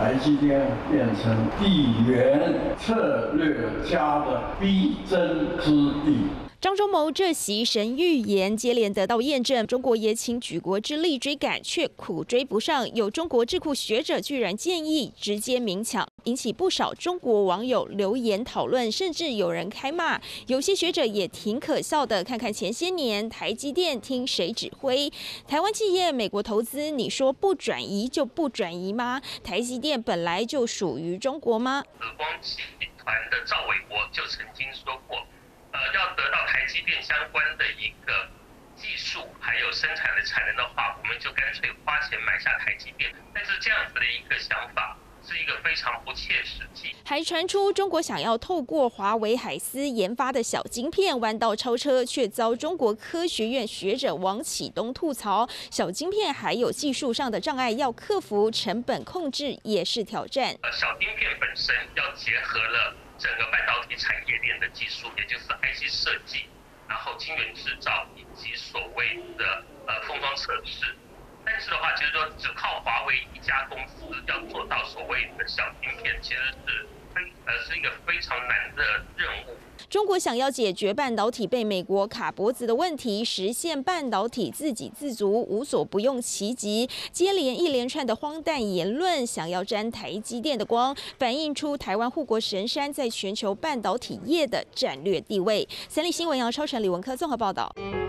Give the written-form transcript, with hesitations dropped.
台积电变成地缘策略家的必争之地。 张忠谋这席神预言接连得到验证，中国也请举国之力追赶，却苦追不上。有中国智库学者居然建议直接明抢，引起不少中国网友留言讨论，甚至有人开骂。有些学者也挺可笑的，看看前些年台积电听谁指挥，台湾企业美国投资，你说不转移就不转移吗？台积电本来就属于中国吗？ 紫光集团的赵伟国就曾经说过。要得到台积电相关的一个技术，还有生产的产能的话，我们就干脆花钱买下台积电。但是这样子的一个想法，是一个非常不切实际。 还传出中国想要透过华为海思研发的小晶片弯道超车，却遭中国科学院学者王启东吐槽，小晶片还有技术上的障碍要克服，成本控制也是挑战。 小晶片本身要结合了整个半导体产业链的技术，也就是 IC 设计，然后晶圆制造以及所谓的封装测试。但是的话，就是说只靠华为一家公司要做到所谓的小晶片，其实是一个非常难的任务。 中国想要解决半导体被美国卡脖子的问题，实现半导体自给自足，无所不用其极。接连一连串的荒诞言论，想要沾台积电的光，反映出台湾护国神山在全球半导体业的战略地位。三立新闻杨超成、李文科综合报道。